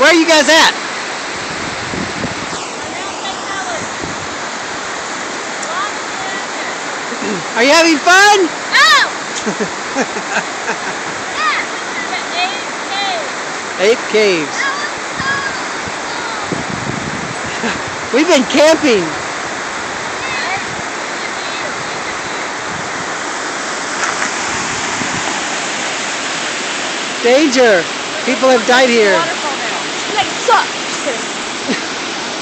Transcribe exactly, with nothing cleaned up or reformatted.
Where are you guys at? Are you having fun? Oh! Yeah, this is the Ape Caves. Ape Caves. We've been camping. Danger! People have died here. WaterFalls now. This place sucks.